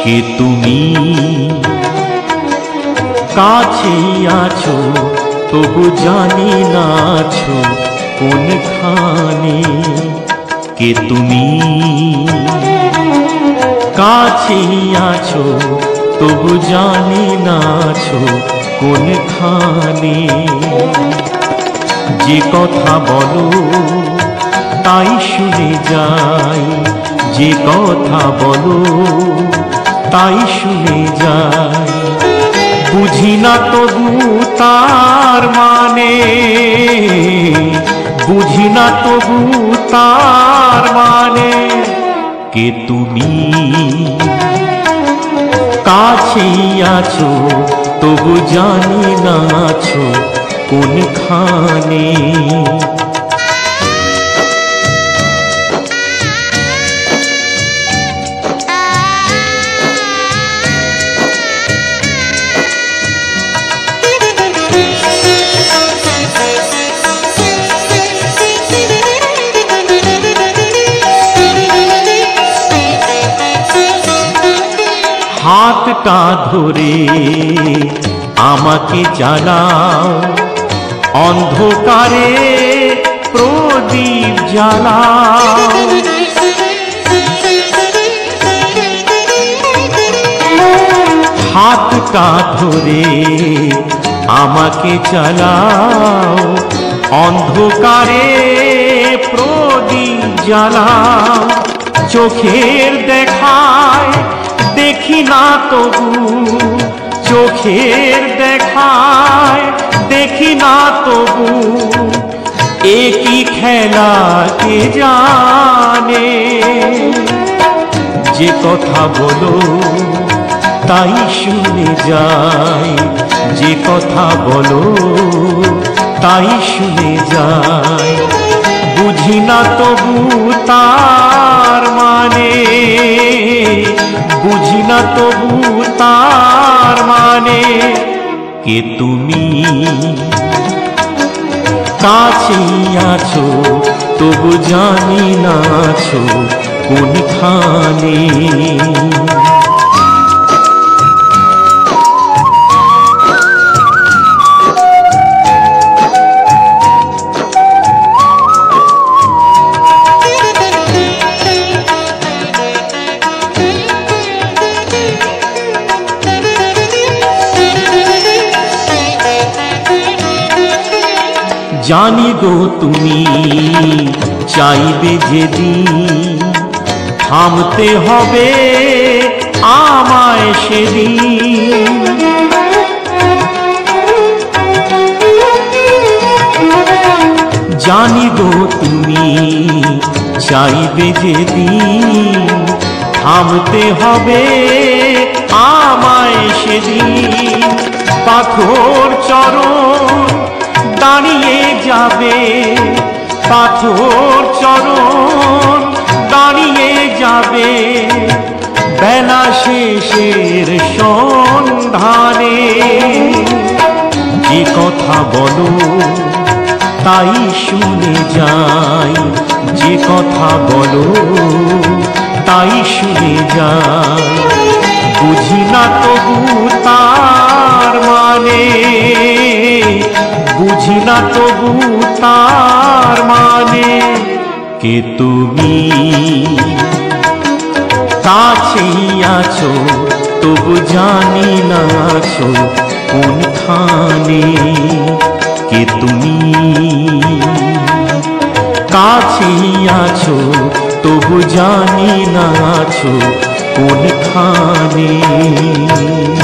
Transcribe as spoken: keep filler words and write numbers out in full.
কে তুমি কাছেই আছো তবু জানি না আছো কোনখানে। কে তুমি কাছেই আছো তবু জানি না আছো কোনখানে। যে কথা বলো তাই শুনে যাই, যে কথা বলো তাই শুনে যাই। বুঝি না তবু তার মানে, বুঝি না তবু তার মানে। কে তুমি কাছেই আছো তবু জানি না আছো কোনখানে। হাতটা ধরে আমাকে চালাও, অন্ধকারে প্রদীপ জ্বালাও। হাতটা ধরে আমাকে চালাও, অন্ধকারে প্রদীপ জ্বালাও। চোখের দেখায় দেখি না তবু, চোখের দেখায় দেখি না তবু। একই খেলা কে জানে। যে কথা বলো তাই শুনে যাই, যে কথা বলো তাই শুনে যাই। বুঝি না তবু তার মানে, বুঝি না তবু তার মানে। কে তুমি কাছেই আছো তবু জানি না আছো কোনখানে। জানি গো তুমি চাইবে যেদিন, থামতে হবে আমায় সেদিন। জানি গো তুমি চাইবে যেদিন, থামতে হবে আমায় সেদিন। পাথর চরণ দাঁড়িয়ে যাবে, পাথর চরণ দাঁড়িয়ে যাবে। বেলা শেষের সন্ধানে। যে কথা বলো তাই শুনে যাই, যে কথা বলো তাই শুনে যাই। বুঝি না তবু তার মানে, বুঝি না তবু তার মানে। কে তুমি কাছেই আছো তবু জানি না আছো কোনখানে। কে তুমি কাছেই আছো তবু জানি না আছো কোনখানে।